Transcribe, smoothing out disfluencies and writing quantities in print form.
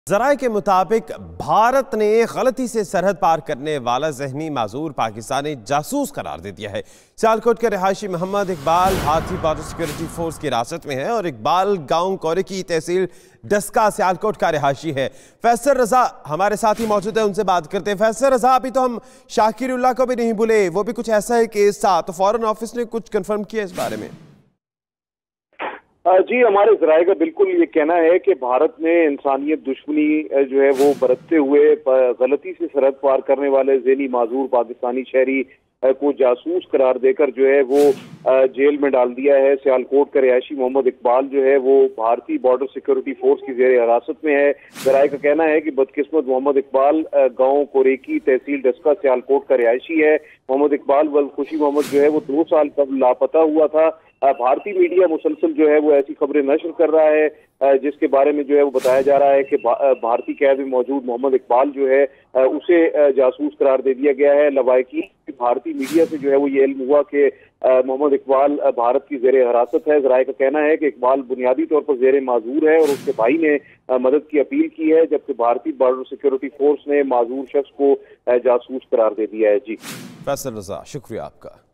जराये के मुताबिक भारत ने गलती से सरहद पार करने वाला जहनी माजूर पाकिस्तानी जासूस करार दे दिया है। सियालकोट के रिहायशी मोहम्मद इकबाल भारतीय बॉर्डर सिक्योरिटी फोर्स की हिरासत में है और इकबाल गांव कोरे की तहसील डस्का सियालकोट का रिहायशी है। फैसल रजा हमारे साथ ही मौजूद है, उनसे बात करते हैं। फैसल रजा, अभी तो हम शाकिरुल्लाह को भी नहीं भूले, वो भी कुछ ऐसा है केस था, तो फॉरेन ऑफिस ने कुछ कंफर्म किया इस बारे में? जी, हमारे जराये का बिल्कुल ये कहना है कि भारत ने इंसानियत दुश्मनी जो है वो बरतते हुए गलती से सरहद पार करने वाले ज़हनी माजूर पाकिस्तानी शहरी को जासूस करार देकर जो है वो जेल में डाल दिया है। सियालकोट का रिहायशी मोहम्मद इकबाल जो है वो भारतीय बॉर्डर सिक्योरिटी फोर्स की जेर हिरासत में है। जराये का कहना है कि बदकिस्मत मोहम्मद इकबाल गांव कोरेकी तहसील डस्का सियालकोट का रिहायशी है। मोहम्मद इकबाल खुशी मोहम्मद जो है वो 2 साल कबल लापता हुआ था। भारतीय मीडिया मुसलसल जो है वो ऐसी खबरें नशर कर रहा है जिसके बारे में जो है वो बताया जा रहा है कि भारतीय कैद में मौजूद मोहम्मद इकबाल जो है उसे जासूस करार दे दिया गया है। लवायकी भारतीय मीडिया से जो है वो ये इल्म हुआ कि मोहम्मद इकबाल भारत की जेर हिरासत है। जराये का कहना है कि इकबाल बुनियादी तौर पर जेर माजूर है और उसके भाई ने मदद की अपील की है, जबकि भारतीय बॉर्डर सिक्योरिटी फोर्स ने माजूर शख्स को जासूस करार दे दिया है। जी फैसल रजा, शुक्रिया आपका।